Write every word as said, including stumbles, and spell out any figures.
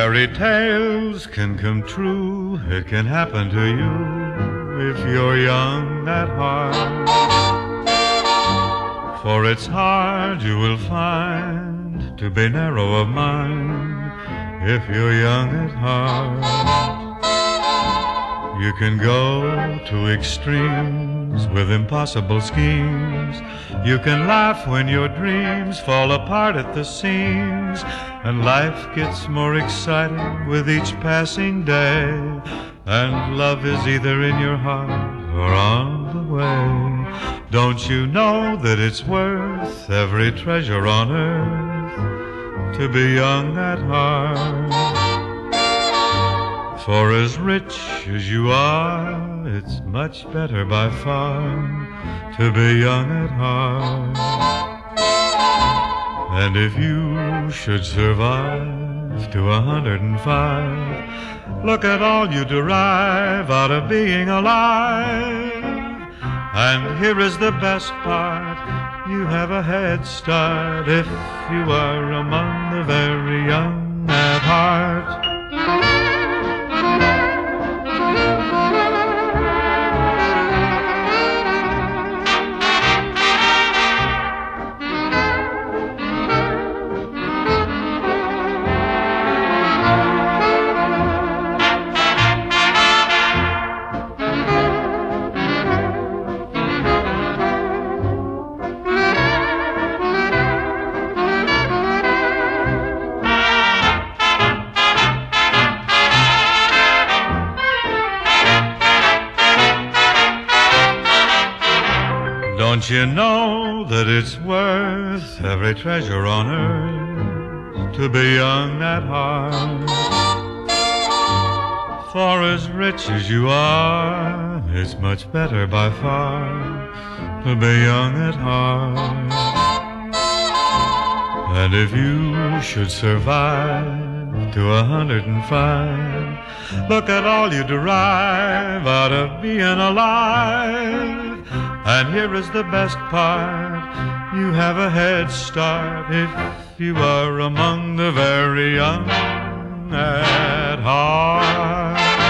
Fairy tales can come true. It can happen to you if you're young at heart. For it's hard, you will find, to be narrow of mind if you're young at heart. You can go to extremes with impossible schemes. You can laugh when your dreams fall apart at the seams, and life gets more exciting with each passing day, and love is either in your heart or on the way. Don't you know that it's worth every treasure on earth to be young at heart? For as rich as you are, it's much better by far to be young at heart. And if you should survive to a hundred and five, look at all you derive out of being alive. And here is the best part, you have a head start if you are among the very young at heart. Don't you know that it's worth every treasure on earth to be young at heart? For as rich as you are, it's much better by far to be young at heart. And if you should survive to a hundred and five, look at all you derive out of being alive. And here is the best part, you have a head start if you are among the very young at heart.